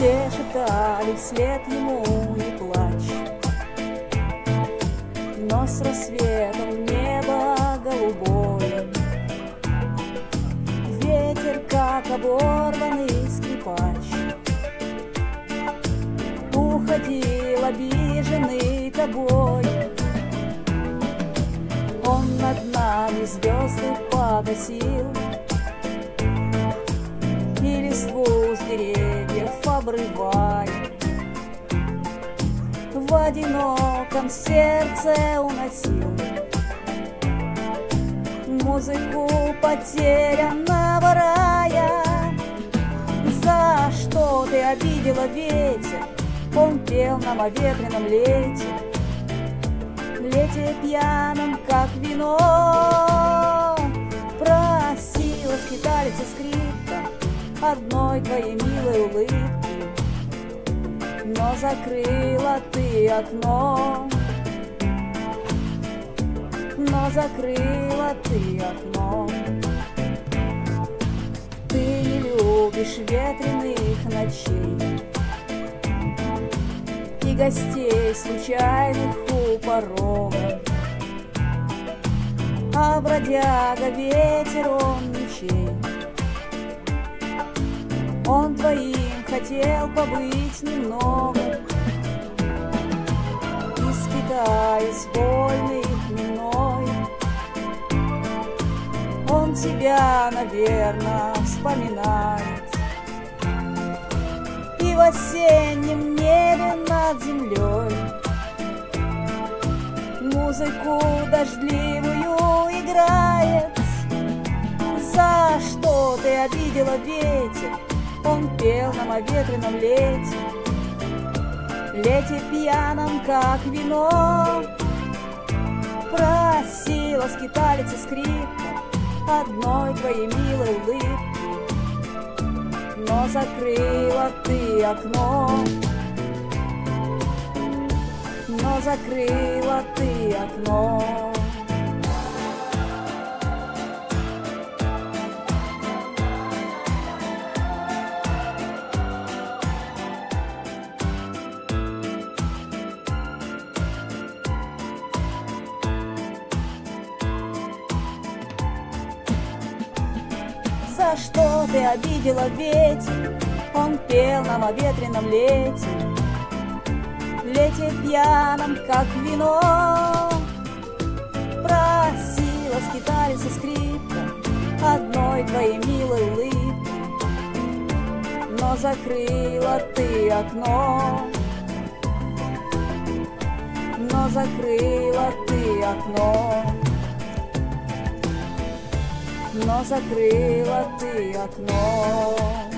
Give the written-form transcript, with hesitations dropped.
Все шептали вслед ему: не плачь. Но с рассветом небо голубое, ветер, как оборванный скрипач, уходил обиженный тобой. Он над нами звезды погасил, и листву с деревьев обрывая, в одиноком сердце уносил музыку потерянного рая. За что ты обидела ветер? Он пел нам о ветреном лете, лете пьяном, как вино. Просила скиталица скрипка одной твоей милой улыбки, но закрыла ты окно, но закрыла ты окно. Ты не любишь ветреных ночей и гостей случайных у порога, а бродяга ветер он ничей. Он твоим хотел побыть немного, и скитаясь вольный хмельной, он тебя, наверно, вспоминает. И в осеннем небе над землей музыку дождливую играет. За что ты обидела ветер? Он пел нам о ветреном лете, лете пьяном, как вино. Просила скиталица скрипка одной твоей милой улыбки, но закрыла ты окно, но закрыла ты окно. За что ты обидела ветер? Он пел нам о ветреном лете, лете пьяном, как вино. Просила скиталица скрипка одной твоей милой улыбки, но закрыла ты окно, но закрыла ты окно, но закрыла ты окно.